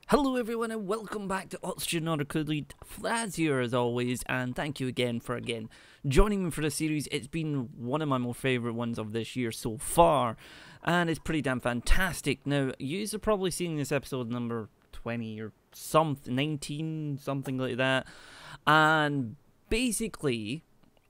Hello everyone and welcome back to Oxygen Not Included. Flaz here as always, and thank you again for joining me for the series. It's been one of my more favourite ones of this year so far, and it's pretty damn fantastic. Now, you've probably seen this episode number 20 or something, 19, something like that, and basically,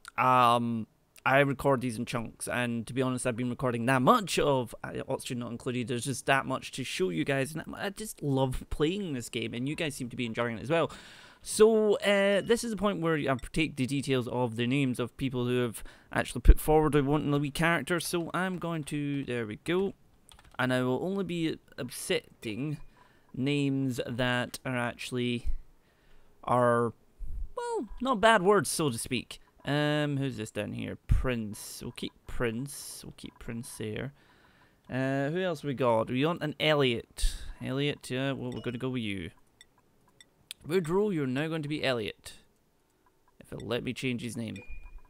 I record these in chunks, and to be honest, I've been recording that much of Oxygen Not Included. There's just that much to show you guys, and I just love playing this game, and you guys seem to be enjoying it as well. So, this is the point where I take the details of the names of people who have actually put forward a wanting a wee character, so I'm going to, there we go, and I will only be accepting names that are actually, well, not bad words, so to speak. Who's this down here? Prince. We'll keep Prince. We'll keep Prince there. Who else we got? We want an Elliot. Elliot, yeah, well, we're going to go with you. Woodrow, you're now going to be Elliot. If it'll let me change his name.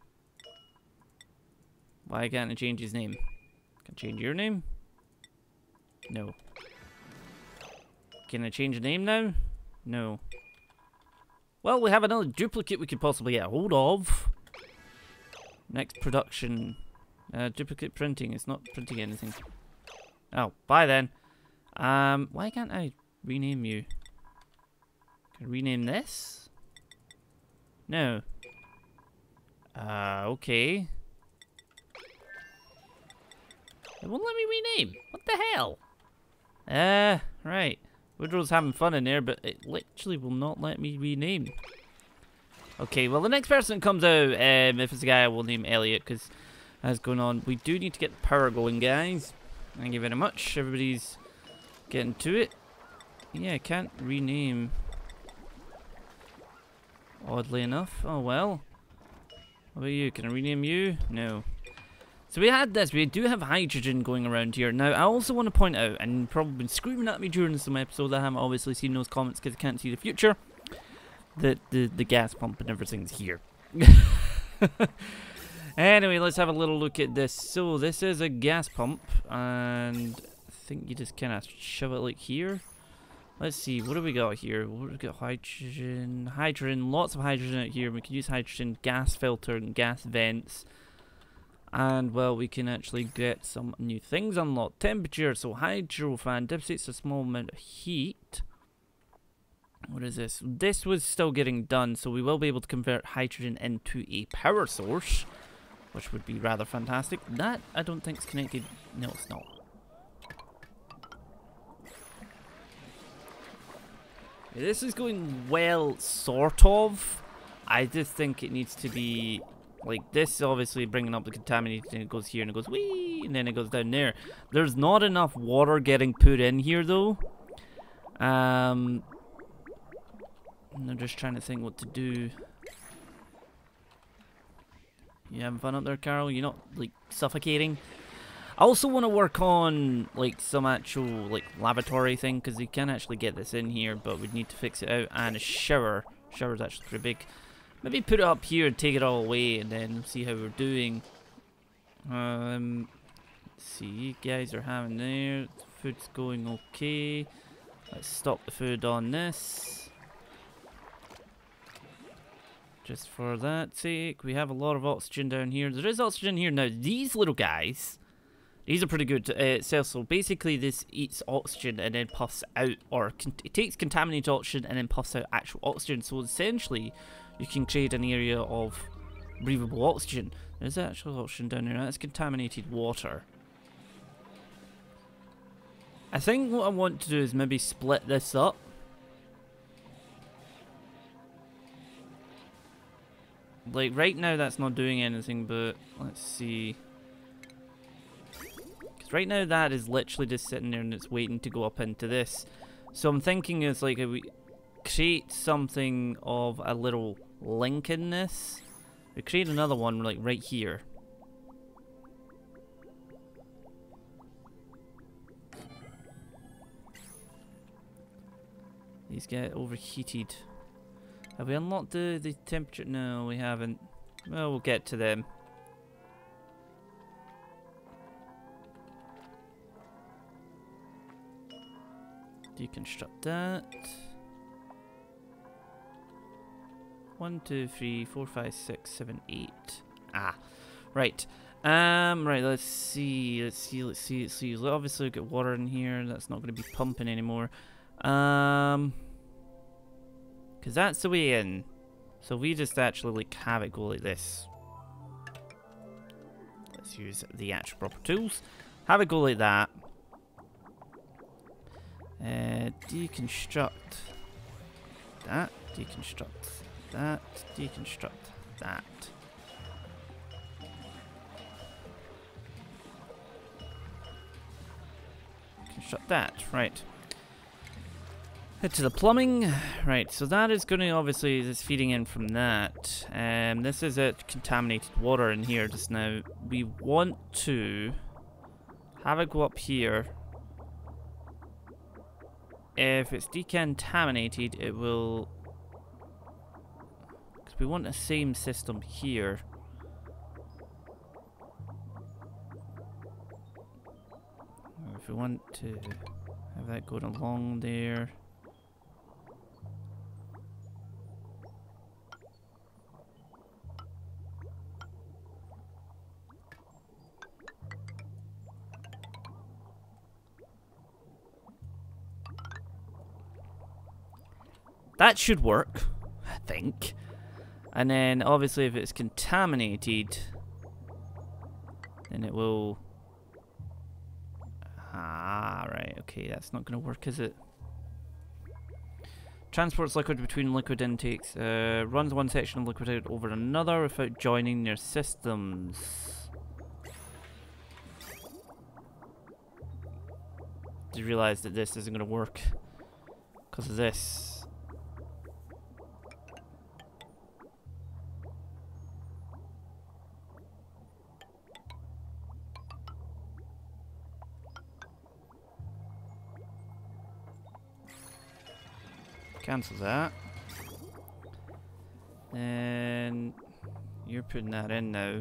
Why can't I change his name? Can I change your name? No. Can I change the name now? No. Well, we have another duplicate we could possibly get hold of. Next production. Duplicate printing. It's not printing anything. Oh, bye then. Why can't I rename you? Can I rename this? No. Okay. It won't let me rename. What the hell? Right. Woodrow's having fun in there, but it literally will not let me rename. Okay, well, the next person that comes out, if it's a guy, I will name Elliot, because that's going on. We do need to get the power going, guys. Thank you very much. Everybody's getting to it. Yeah, I can't rename. Oddly enough. Oh, well. What about you? Can I rename you? No. So we had this. We do have hydrogen going around here. Now, I also want to point out, and you've probably been screaming at me during some episodes, I haven't obviously seen those comments because I can't see the future, that the gas pump and everything's here. Anyway, let's have a little look at this. So, this is a gas pump, and I think you just kind of shove it like here. Let's see, what do we got here? We've got hydrogen, lots of hydrogen out here. We can use hydrogen, gas filter, and gas vents. And, well, we can actually get some new things unlocked. Temperature, so hydro fan dissipates a small amount of heat. What is this? This was still getting done, so we will be able to convert hydrogen into a power source, which would be rather fantastic. That, I don't think is connected. No, it's not. This is going well, sort of. I just think it needs to be... like this, obviously bringing up the contaminated, and it goes here and it goes wee, and then it goes down there. There's not enough water getting put in here though. I'm just trying to think what to do. You having fun up there, Carol? You're not like suffocating? I also want to work on like some actual like lavatory thing, because you can actually get this in here, but we need to fix it out. And a shower. Shower's actually pretty big. Maybe put it up here and take it all away, and then see how we're doing. Let's see, you guys are having there. The food's going okay. Let's stop the food on this. Just for that sake, we have a lot of oxygen down here. There is oxygen here now. These little guys, these are pretty good cells. So basically, this eats oxygen and then puffs out, or it takes contaminated oxygen and then puffs out actual oxygen. So essentially, you can create an area of breathable oxygen. There's actual oxygen down there. That's contaminated water. I think what I want to do is maybe split this up. Like, right now that's not doing anything, but let's see. Because right now that is literally just sitting there and it's waiting to go up into this. So I'm thinking it's like if we create something of a little link in this. We create another one like right here. These get overheated. Have we unlocked the temperature? No, we haven't. Well, we'll get to them. Deconstruct that. 1, 2, 3, 4, 5, 6, 7, 8. Ah, right. Right. Let's see. Obviously, we've got water in here. That's not going to be pumping anymore. Because that's the way in. So we just actually like have it go like this. Let's use the actual proper tools. Have it go like that. Deconstruct that. Deconstruct that. Deconstruct that. Deconstruct that. Right. Head to the plumbing. Right, so that is going to obviously is feeding in from that. This is it, contaminated water in here just now. We want to have it go up here. If it's decontaminated, it will. Because we want the same system here. If we want to have that going along there. That should work, I think. And then, obviously, if it's contaminated, then it will... Ah, right, okay, that's not going to work, is it? Transports liquid between liquid intakes. Runs one section of liquid out over another without joining their systems. Just realised that this isn't going to work because of this. Cancel that. And you're putting that in now.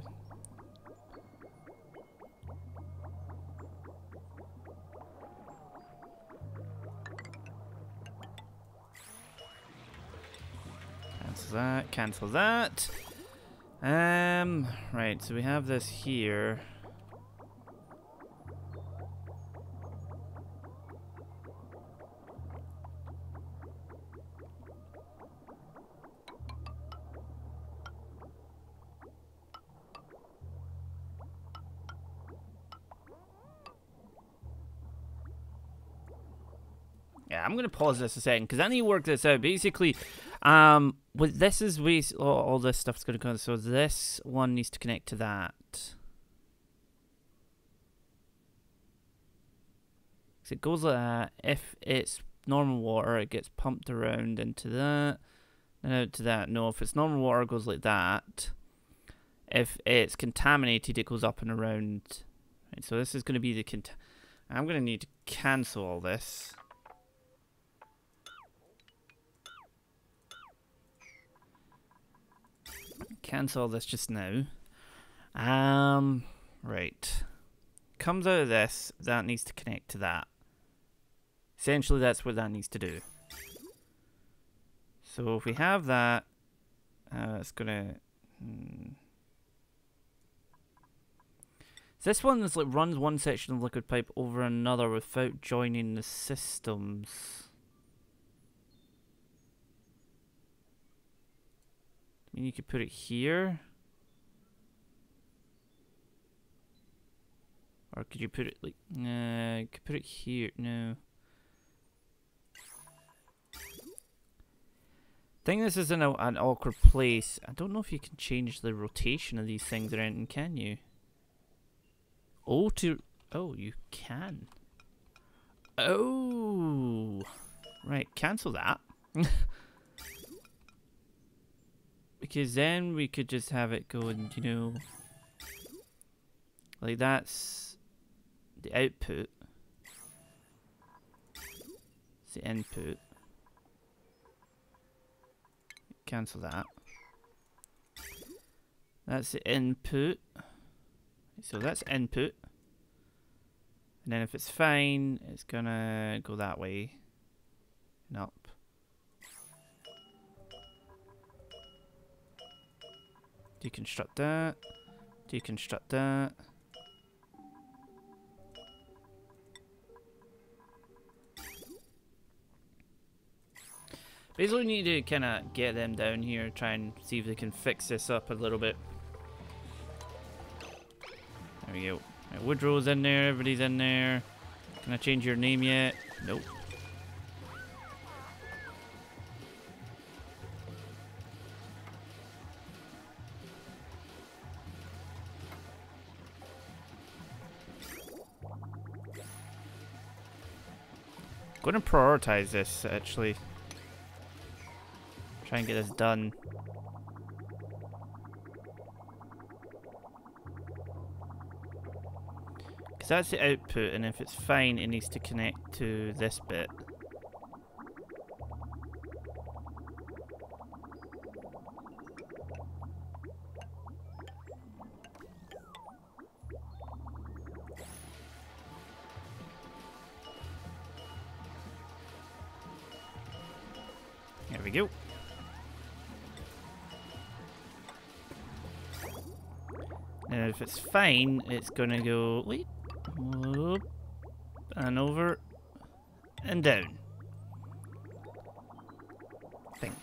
Cancel that, cancel that. Right, so we have this here. Yeah, I'm gonna pause this a second because I need to work this out. Basically, with this is all this stuff's gonna come. So this one needs to connect to that. So it goes like that. If it's normal water, it gets pumped around into that, and out to that. No, if it's normal water, it goes like that. If it's contaminated, it goes up and around. Right, so this is gonna be the I'm gonna need to cancel all this. Cancel this just now. Right. Comes out of this, that needs to connect to that. Essentially, that's what that needs to do. So if we have that, it's gonna... This one is like runs one section of liquid pipe over another without joining the systems. I mean, you could put it here. Or could you put it like... you could put it here. No. I think this is in an awkward place. I don't know if you can change the rotation of these things or anything, can you? Oh, you can. Oh. Right, cancel that. Because then we could just have it going, you know, like that's the output. It's the input. Cancel that. That's the input. So that's input. And then if it's fine, it's gonna go that way. and up. Deconstruct that. Deconstruct that. Basically, we need to kind of get them down here, try and see if they can fix this up a little bit. There we go. Right, Woodrow's in there, everybody's in there. Can I change your name yet? Nope. I'm going to prioritize this, actually. Try and get this done. Because that's the output, and if it's fine, it needs to connect to this bit. There we go. And if it's fine, it's gonna go whoop, and over and down. I think.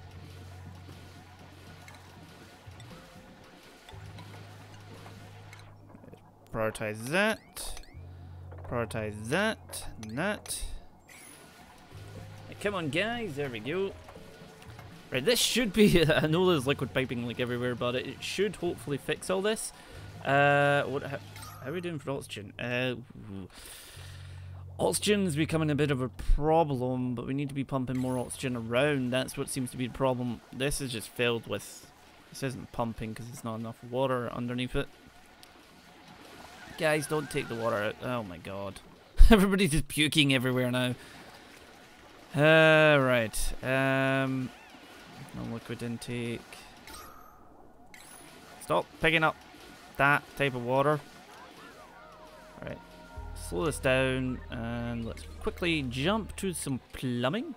Prioritize that. Prioritize that. And that. Come on, guys. There we go. Right, this should be. I know there's liquid piping like everywhere, but it should hopefully fix all this. How are we doing for oxygen? Oxygen's becoming a bit of a problem, but we need to be pumping more oxygen around. That's what seems to be the problem. This is just filled with. This isn't pumping because there's not enough water underneath it. Guys, don't take the water out. Oh my god. Everybody's just puking everywhere now. Right. No liquid intake. Stop picking up that type of water. Right. Slow this down and let's quickly jump to some plumbing.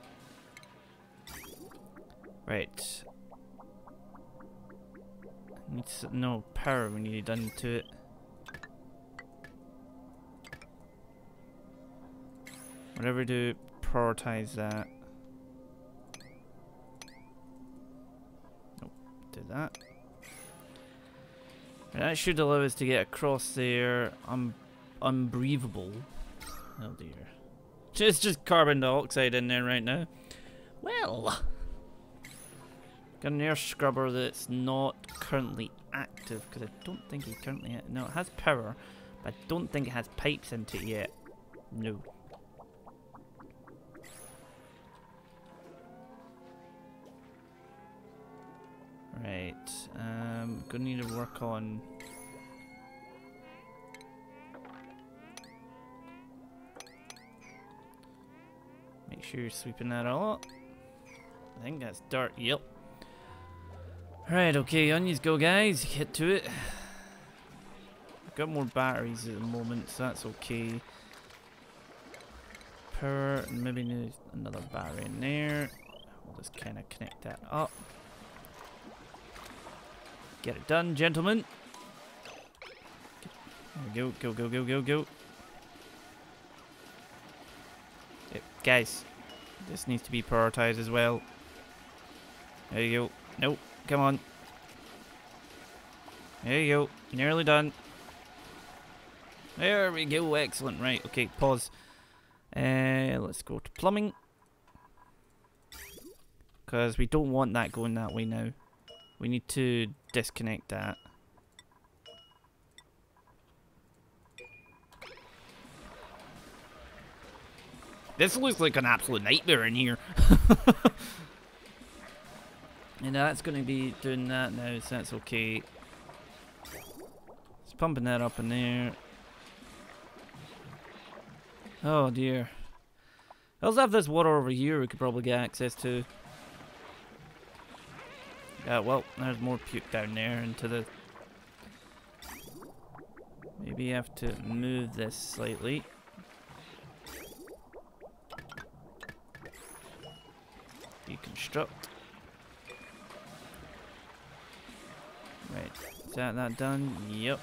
Right. Needs no power we need done to it. Whatever we do, prioritize that. Nope, do that. And that should allow us to get across there. Unbreathable. Oh dear. It's just carbon dioxide in there right now. Well, got an air scrubber that's not currently active because I don't think it currently. No, it has power, but I don't think it has pipes into it yet. No. Right, gonna need to work on. Make sure you're sweeping that all up. I think that's dirt. Yep. Right, okay, onions go, guys. Get to it. I've got more batteries at the moment, so that's okay. Power, maybe need another battery in there. We'll just kind of connect that up. Get it done, gentlemen. There we go, go. Yep, guys, this needs to be prioritized as well. There you go. Nope, come on. There you go, nearly done. There we go, excellent. Right, okay, pause. Let's go to plumbing. Because we don't want that going that way now. We need to disconnect that. This looks like an absolute nightmare in here. And that's going to be doing that now, so that's okay. It's pumping that up in there. Oh dear. I also have this water over here we could probably get access to. Well, there's more puke down there into the... Maybe you have to move this slightly. Deconstruct. Right, is that done? Yep.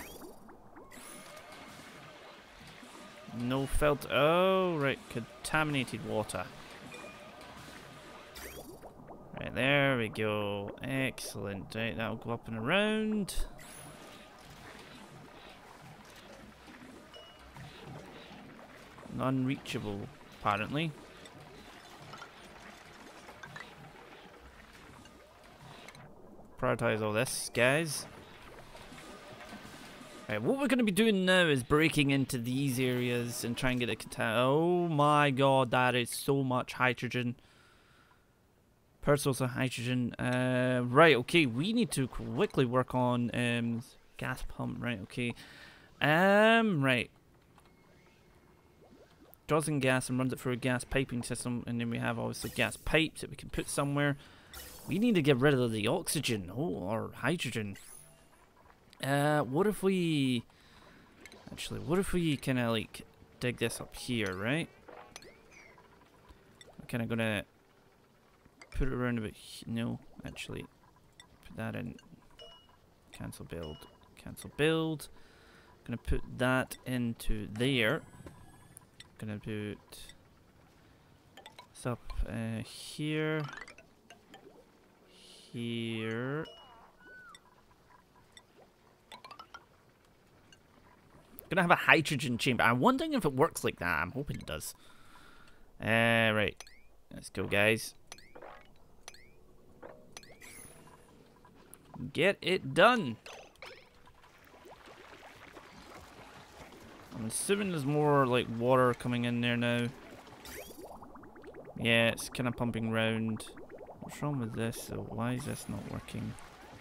No filter. Oh, right, contaminated water. Right, there we go. Excellent. Right, that'll go up and around. Unreachable, apparently. Prioritize all this, guys. Right, what we're going to be doing now is breaking into these areas and try and get a oh my god, that is so much hydrogen. Per source of hydrogen. Right, okay, we need to quickly work on gas pump. Right, okay. Right. Draws in gas and runs it through a gas piping system, and then we have obviously gas pipes that we can put somewhere. We need to get rid of the oxygen, or hydrogen. What if we... Actually, what if we kind of like dig this up here, right? We're kind of gonna put it around a bit. No, actually, put that in. Cancel build. Cancel build. Gonna put that into there. Gonna put this up here. Here. Gonna have a hydrogen chamber. I'm wondering if it works like that. I'm hoping it does. Right. Let's go, guys. Get it done. I'm assuming there's more like water coming in there now. Yeah, it's kind of pumping round. What's wrong with this? So why is this not working?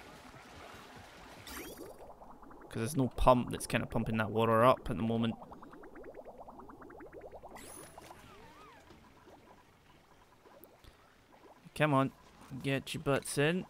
Because there's no pump that's kind of pumping that water up at the moment. Come on, get your butts in.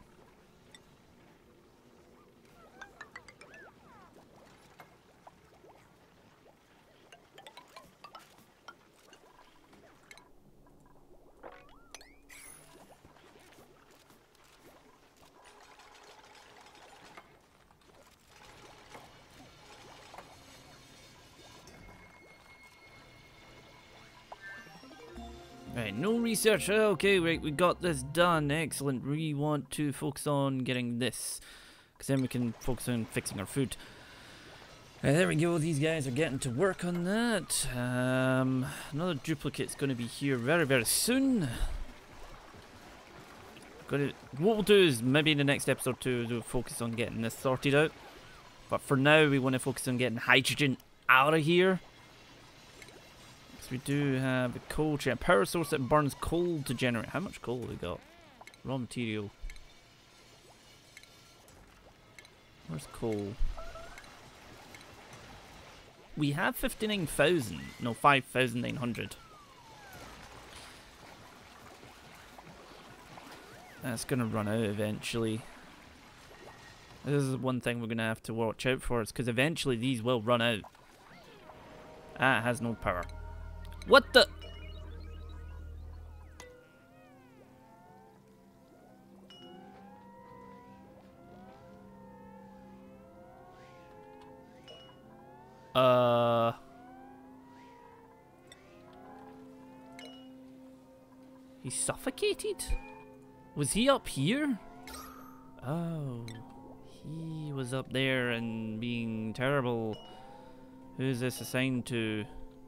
Right, no research. Okay, right, we got this done. Excellent. We want to focus on getting this, because then we can focus on fixing our food. There we go. These guys are getting to work on that. Another duplicate's going to be here very, very soon. What we'll do is maybe in the next episode we'll focus on getting this sorted out. But for now, we want to focus on getting hydrogen out of here. We do have a coal power source that burns coal to generate. How much coal have we got? Raw material. Where's coal? We have 59,000. No, 5,900. That's gonna run out eventually. This is one thing we're gonna have to watch out for, is because eventually these will run out. Ah, it has no power. What the? He suffocated? Was he up here? Oh, he was up there and being terrible. Who's this assigned to?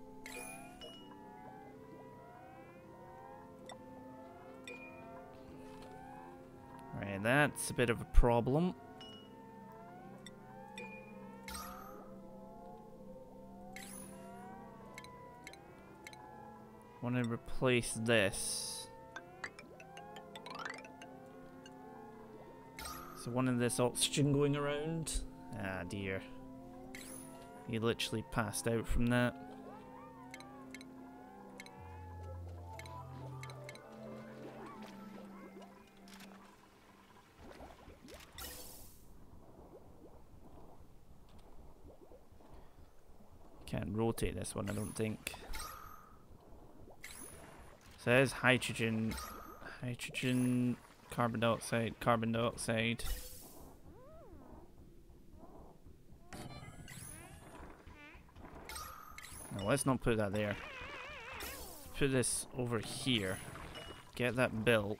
Right, that's a bit of a problem. Want to replace this. So one of this oxygen going around. Ah dear. He literally passed out from that. Can't rotate this one, I don't think. So there's hydrogen. Hydrogen, carbon dioxide, carbon dioxide. No, let's not put that there. Let's put this over here. Get that built.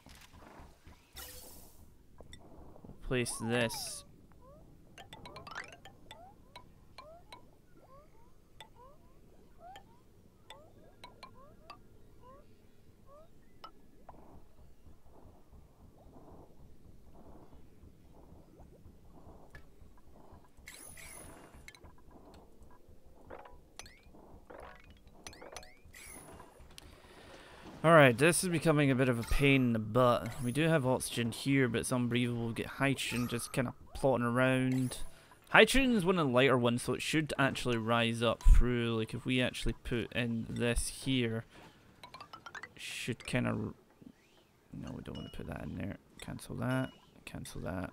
We'll place this. Alright, this is becoming a bit of a pain in the butt. We do have oxygen here, but it's unbelievable. We get hydrogen just kind of plotting around. Hydrogen is one of the lighter ones, so it should actually rise up through. Like, if we actually put in this here, it should kind of... No, we don't want to put that in there. Cancel that. Cancel that.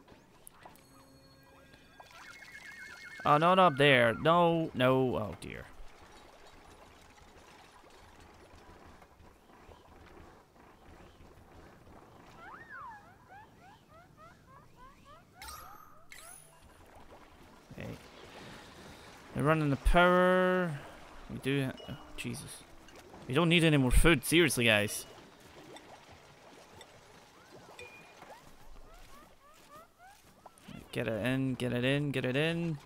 Oh, not up there. No, no. Oh, dear. They're running the power. We do. Oh, Jesus. We don't need any more food. Seriously, guys. Get it in. Get it in. Get it in.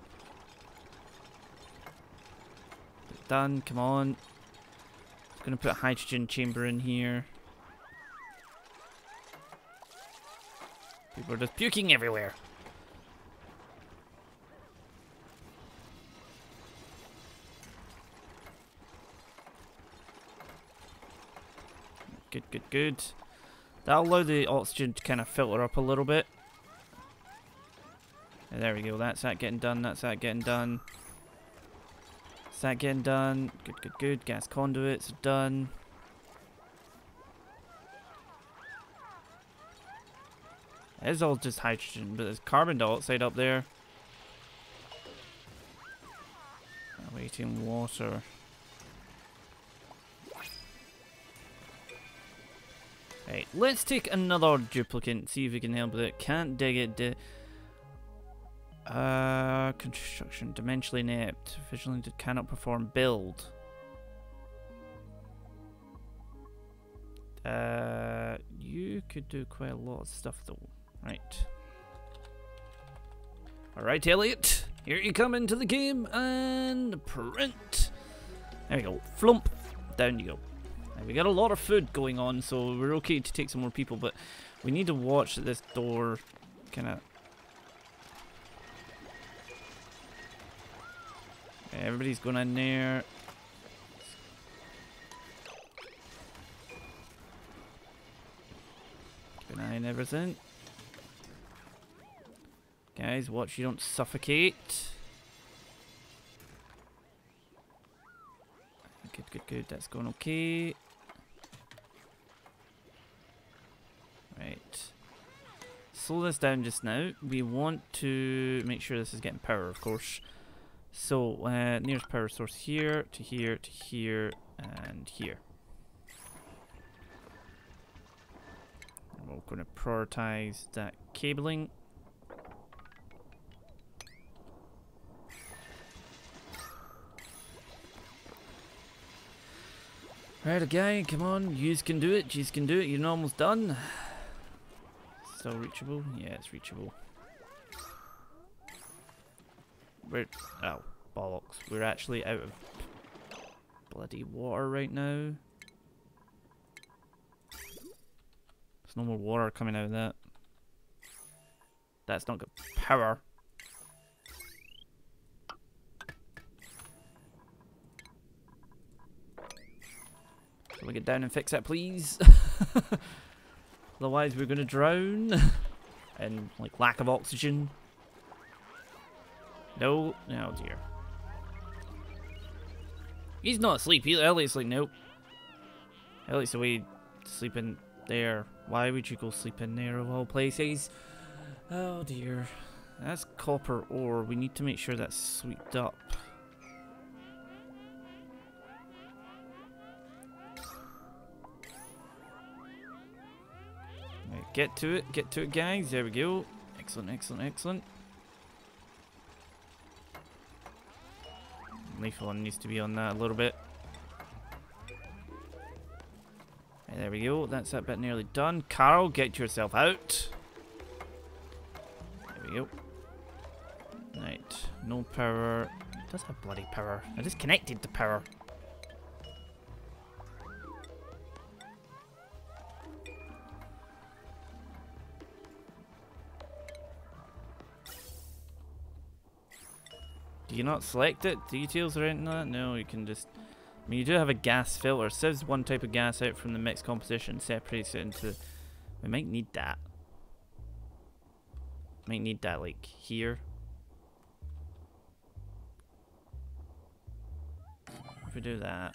Done. Come on. I'm gonna put a hydrogen chamber in here. People are just puking everywhere. Good, good, good. That'll allow the oxygen to kind of filter up a little bit. And there we go. That's that getting done. That's that getting done. That's that getting done. Good, good, good. Gas conduits done. It's all just hydrogen, but there's carbon dioxide up there. Awaiting water. Right, let's take another duplicate and see if we can help with it. Can't dig it. Construction, dimensionally inept. Vigilante cannot perform build. You could do quite a lot of stuff though. Right. Alright, Elliot. Here you come into the game and print. There we go. Flump. Down you go. We got a lot of food going on, so we're okay to take some more people, but we need to watch that this door kind of... Everybody's going in there. Keep an eye on everything. Guys, watch you don't suffocate. Good, good, good. That's going okay. Right. Slow this down just now. We want to make sure this is getting power, of course. So, nearest power source here, to here, to here, and here. And we're going to prioritize that cabling. Right, again, come on, yous can do it, yous can do it, you're almost done. Still reachable? Yeah, it's reachable. We're, oh, bollocks, we're actually out of bloody water right now. There's no more water coming out of that. That's not good power. Can we get down and fix that, please? Otherwise, we're gonna drown. And, like, lack of oxygen. No. Oh, dear. He's not asleep either. Elliot's like, nope. Elliot's away sleeping there. Why would you go sleep in there of all places? Oh, dear. That's copper ore. We need to make sure that's swept up. Get to it, guys. There we go. Excellent, excellent, excellent. Leaf one needs to be on that a little bit. Right, there we go. That's that bit nearly done. Carl, get yourself out. There we go. Right, no power. It does have bloody power. I just connected to power. Do you not select it? Details or anything like that? No, you can just... I mean, you do have a gas filter. It says one type of gas out from the mixed composition, separates it into... We might need that. Might need that, like, here. If we do that...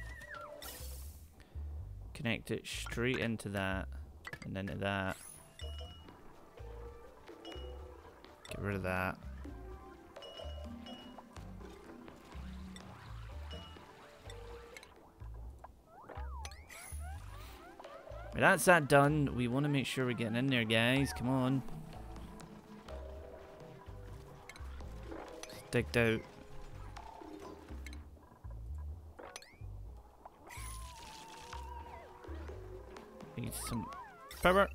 Connect it straight into that. And then to that. Get rid of that. But that's that done. We want to make sure we're getting in there, guys. Come on. Sticked out. Need some power.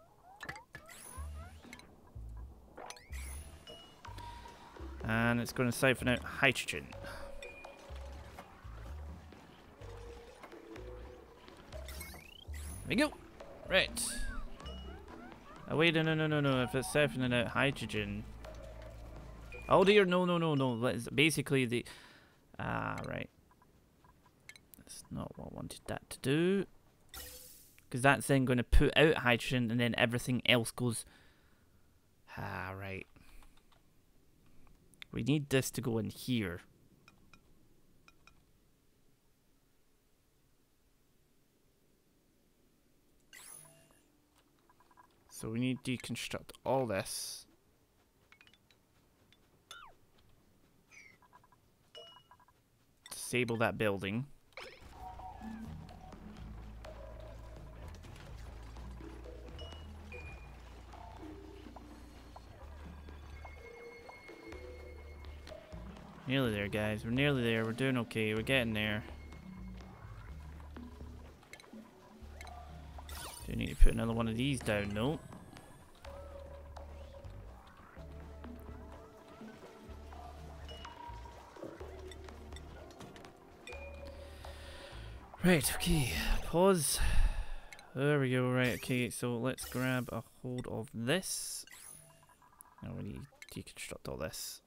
And it's going to siphon out hydrogen. There we go. Right. Oh wait, no. If it's siphoning out hydrogen. Oh dear, no. Basically the... right. That's not what I wanted that to do. Because that's then going to put out hydrogen and then everything else goes... right. We need this to go in here. So we need to deconstruct all this. Disable that building. Nearly there, guys. We're nearly there. We're doing okay. We're getting there. Do need to put another one of these down, though. Right, okay. Pause. There we go. Right, okay. So let's grab a hold of this. Now we need to deconstruct all this.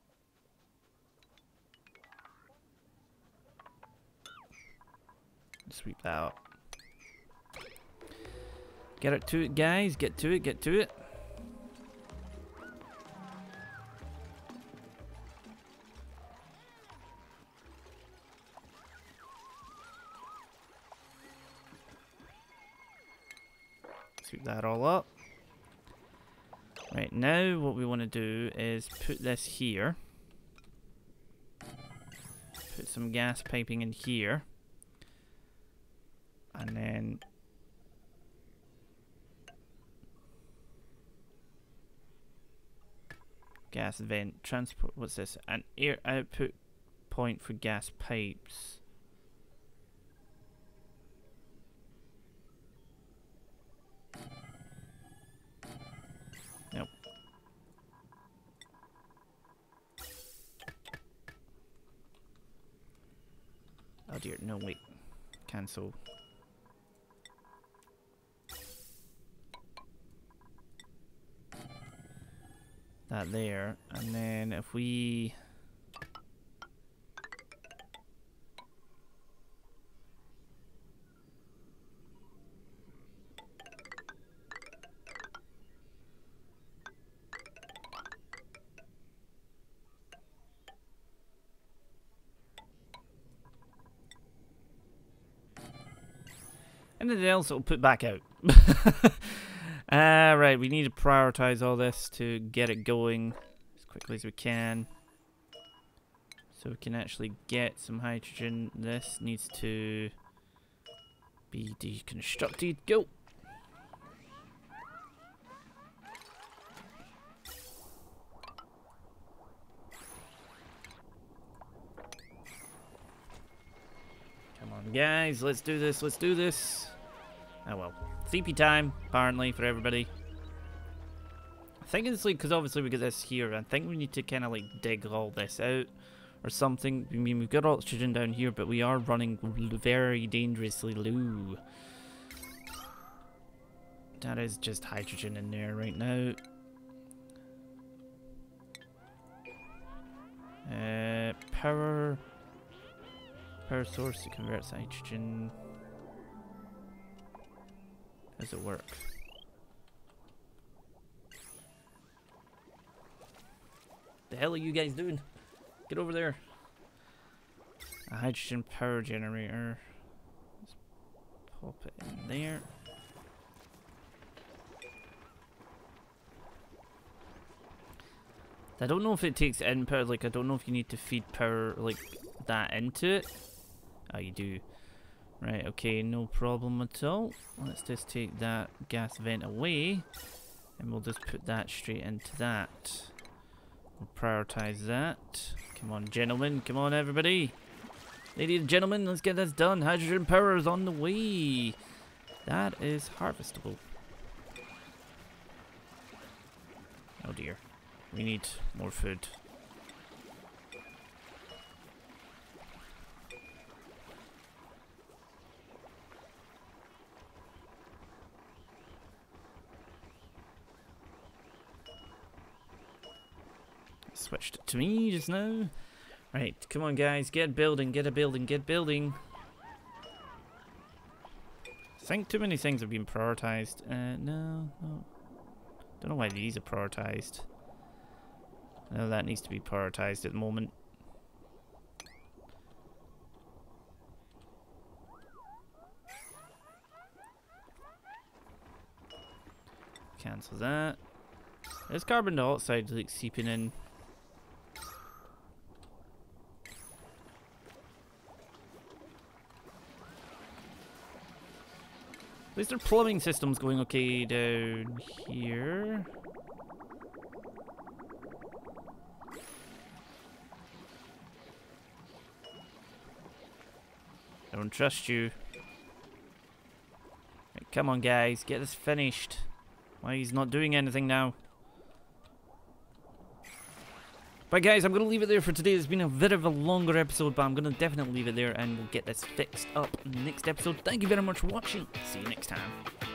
Sweep that out. Get it to it, guys. Get to it. Get to it. Sweep that all up. Right, now what we want to do is put this here. Put some gas piping in here. And then gas vent transport. What's this? An air output point for gas pipes. Nope. Oh dear, no wait. Cancel. That there, and then if we anything else it'll put back out. Right, we need to prioritize all this to get it going as quickly as we can. So we can actually get some hydrogen. This needs to be deconstructed. Go! on, guys, let's do this, let's do this. Oh well. CP time, apparently, for everybody. I think it's like, because obviously we get this here, I think we need to kind of like dig all this out or something. I mean, we've got oxygen down here, but we are running very dangerously low. That is just hydrogen in there right now. Power source that converts hydrogen. How does it work? The hell are you guys doing? Get over there. A hydrogen power generator. Let's pop it in there. I don't know if it takes in power, like I don't know if you need to feed power like that into it. Oh, you do. Right, okay, no problem at all. Let's just take that gas vent away and we'll just put that straight into that. We'll prioritize that. Come on, gentlemen, come on, everybody. Ladies and gentlemen, let's get this done. Hydrogen power is on the way. That is harvestable. Oh dear. We need more food. Switched it to me just now. Right, come on guys, get building, get a building, get building. I think too many things have been prioritized. No. Don't know why these are prioritized. No, that needs to be prioritized at the moment. Cancel that. There's carbon dioxide like seeping in. At least their plumbing system's going okay down here. I don't trust you. Right, come on guys, get this finished. Why he's not doing anything now? But guys, I'm going to leave it there for today. It's been a bit of a longer episode, but I'm going to definitely leave it there and we'll get this fixed up in the next episode. Thank you very much for watching. See you next time.